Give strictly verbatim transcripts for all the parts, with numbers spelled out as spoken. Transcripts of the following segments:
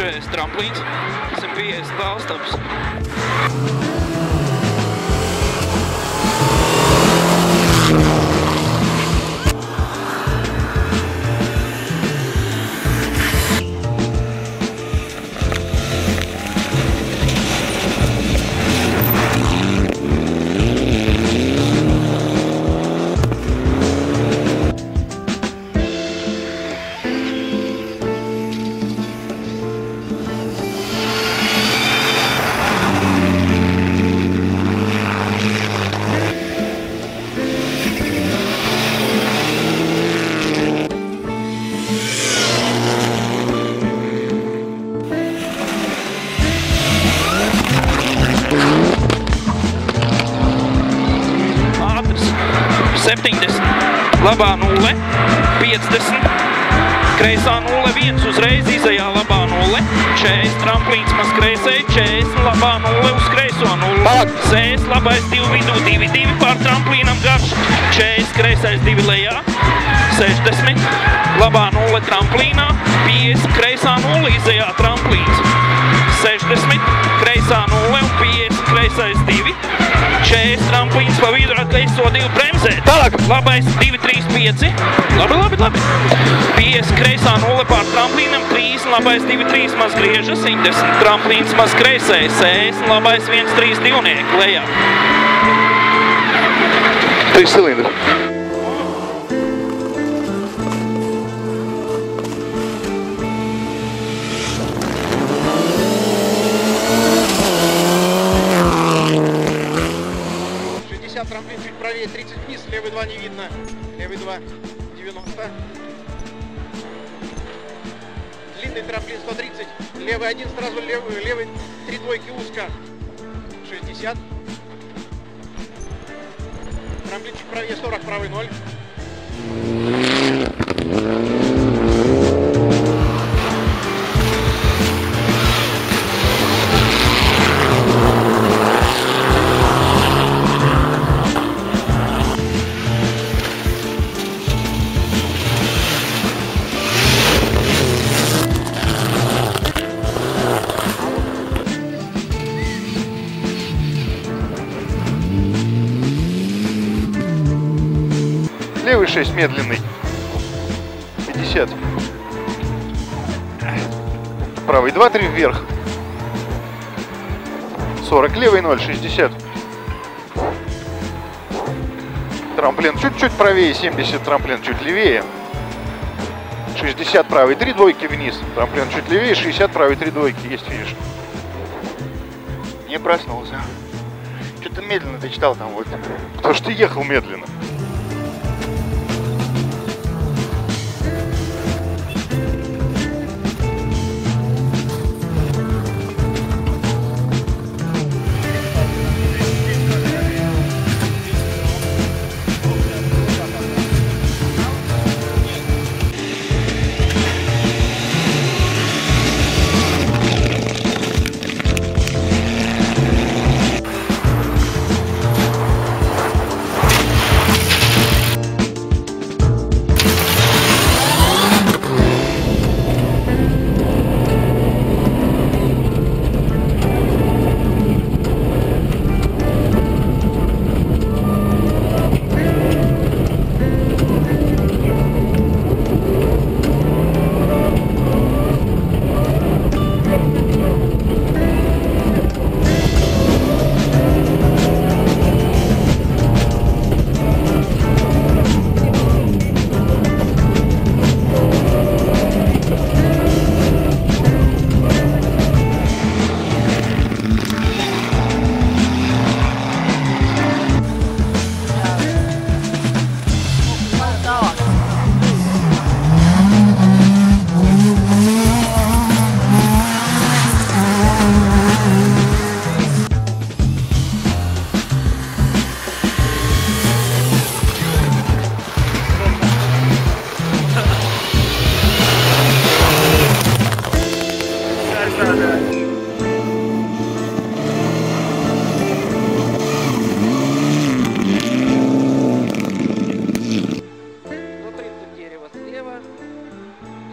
četrdesmit tramplīns, simt piecdesmit tālstaps. septiņdesmit, labā nulle, piecdesmit, kreisā nulle, viens uzreiz, izejā labā nulle, četrdesmit, tramplīns maz kreisai, četrdesmit, labā nulle, uz kreiso nulle, sēs, labais divi vidū, divi, divi pār tramplīnam garš, četrdesmit, kreisais divi lejā, sešdesmit, labā nulle tramplīnā, piecdesmit, kreisā nulle, izejā tramplīns, sešdesmit, kreisā nulle un piecdesmit, kreisais divi, četrdesmit, tramplīns pa vidu ar kreiso divi bremzēt. Tālāk. Labais divi, trīs, pieci. Labi, labi, labi. piecdesmit, kreisā nulle pār tramplīnam, trīsdesmit, labais divi, trīs maz griežas, septiņdesmit, tramplīns maz kreisai, sešdesmit, labais viens, trīs, divnieki lejā. Trīs cilindri. Трамплин чуть правее, тридцать вниз, левый два не видно, левый два, девяносто. Длинный трамплин сто тридцать, левый один сразу, левый, левый три двойки узко, шестьдесят. Трамплин чуть правее, сорок, правый ноль. Левый шесть медленный, пятьдесят. Правый два, три вверх, сорок, левый ноль, шестьдесят. Трамплин чуть-чуть правее, семьдесят, трамплин чуть левее, шестьдесят, правый три двойки вниз, трамплин чуть левее, шестьдесят, правый три двойки, есть финиш. Не проснулся. Что-то медленно ты читал там вот. Потому что ты ехал медленно.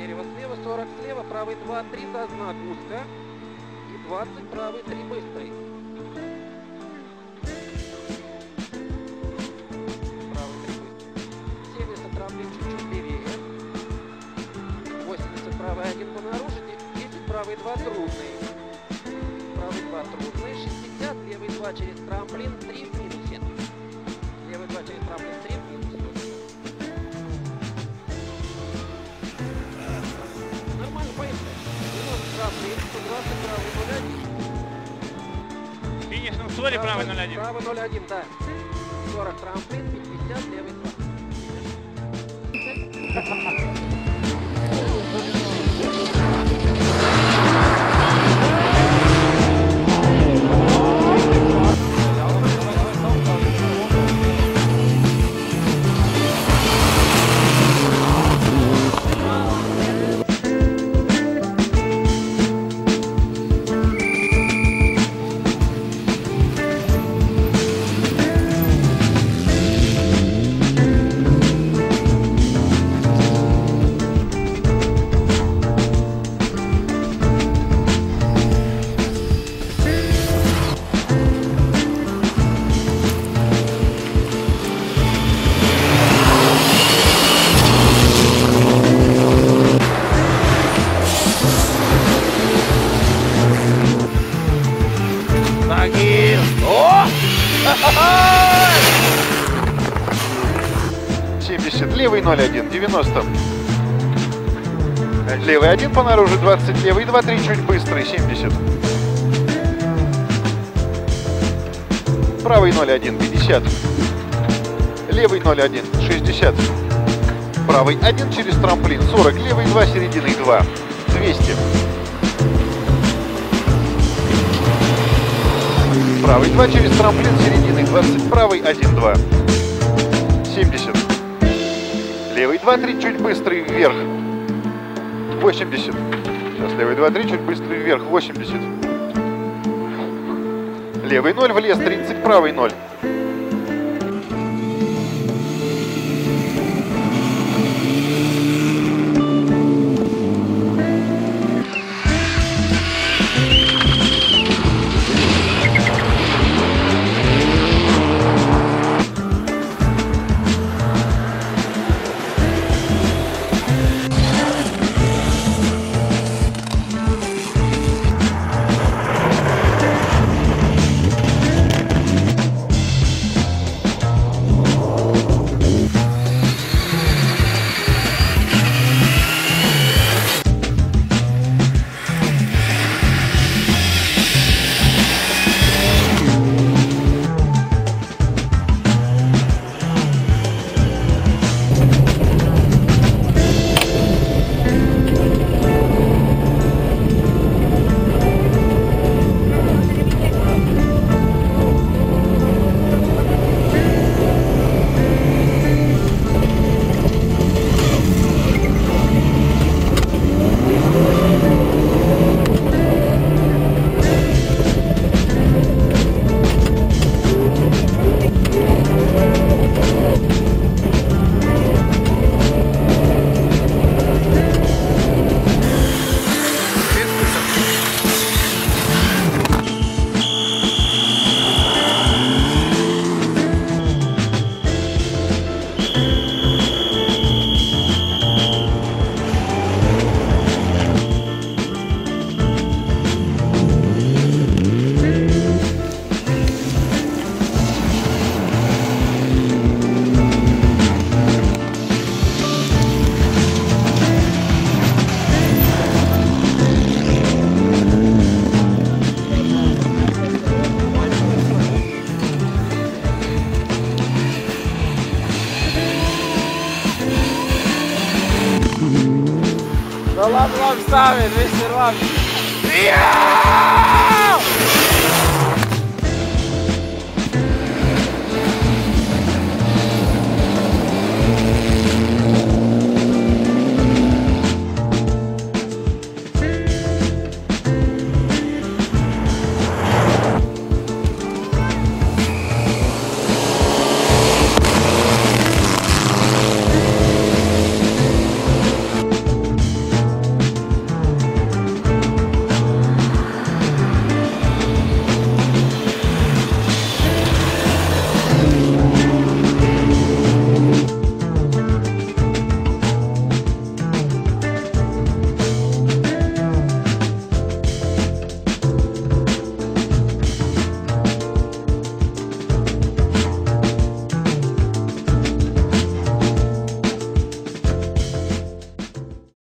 дерево слева, сорок слева, правый два, три до знак узко. И двадцать, правый три быстрый. Правый три быстрый. семьдесят трамплин чуть-чуть левее. восемьдесят правый один понаружи, десять правый два трудный. Правый два трудный, шестьдесят, левый два через трамплин, три в минусе. Левый два через трамплин, три в минусе. Нормально, поехали. девяносто трамплин, сто двадцать правый ноль один. Финиш на ссоре, правый ноль один. Правый ноль один, да. сорок трамплин, пятьдесят, левый два. семьдесят, левый ноль один, девяносто. Левый один по наружу, двадцать, левый два три чуть быстрый, семьдесят. Правый ноль один, пятьдесят. Левый ноль один, шестьдесят. Правый один через трамплин, сорок, левый два серединой два, двести. Правый два через трамплин серединой двадцать, правый один два, семьдесят. Левый два три чуть быстрый вверх, восемьдесят. Сейчас левый два три чуть быстрый вверх, восемьдесят. Левый ноль влез, тридцать, правый ноль. Да ладно, вам ставит, весь сервак.